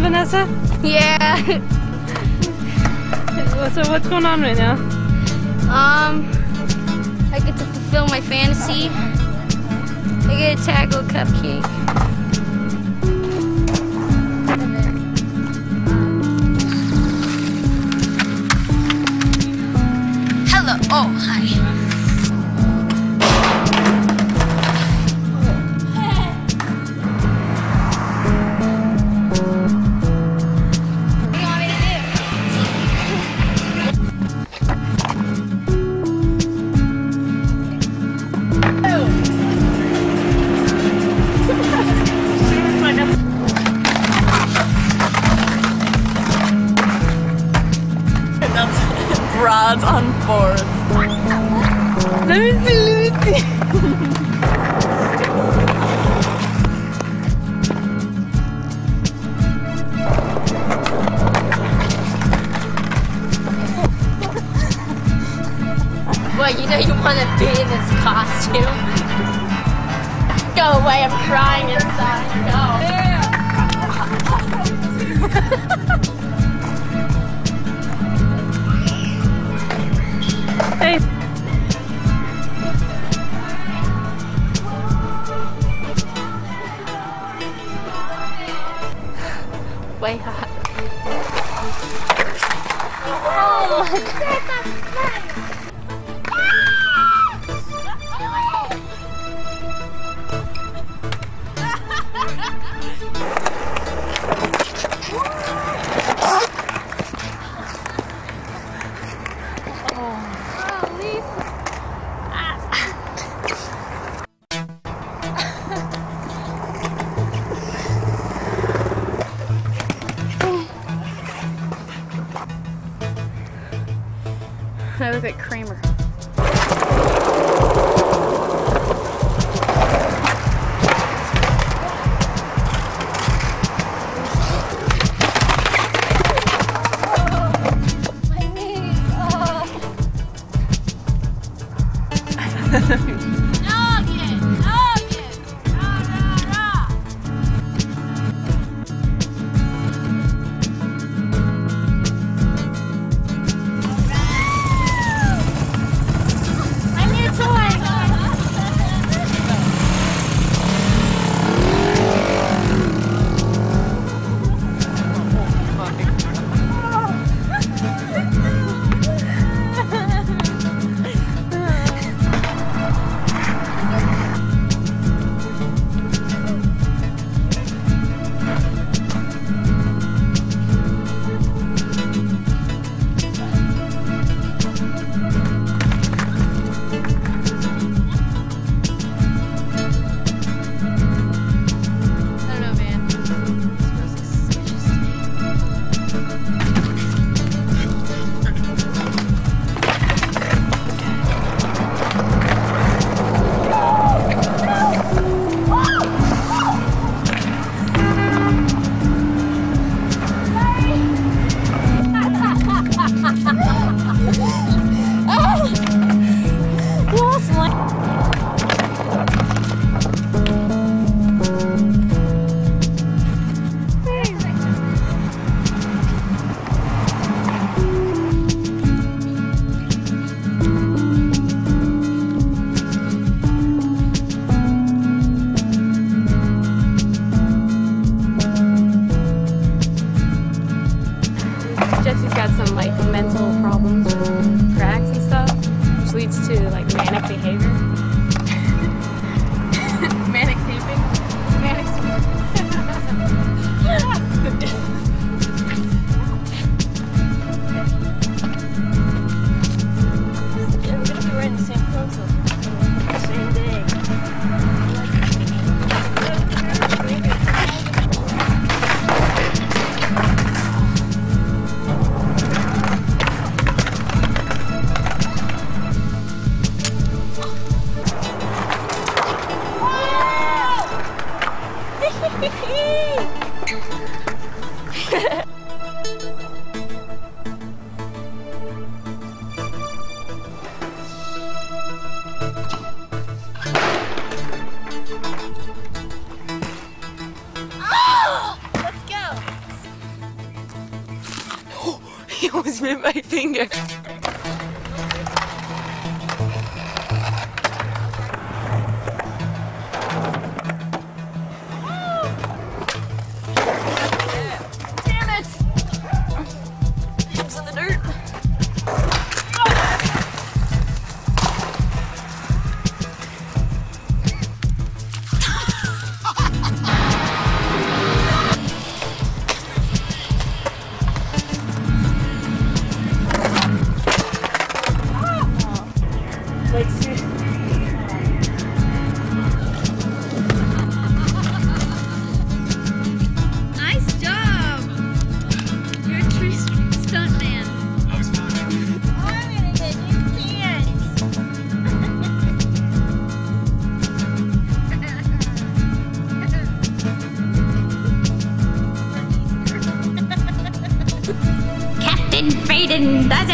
Vanessa? Yeah. So what's going on right now? I get to fulfill my fantasy. I get to tackle a cupcake. Hello. Oh, hi. Rods on boards. Let me see. Well, you know you want to be in this costume. Go away, I'm crying inside. Go. Hey. Way hot. Oh my I look like Kramer. Jesse's got some like mental problems with cracks and stuff, which leads to like manic behavior. Manic taping. Manic Yeah, we're gonna be wearing the same clothes the same day. He almost bit my finger. Damn it! He was in the dirt. Nice job! You're a true stunt man. That was fun. I'm gonna get new pants. Captain Faden, that's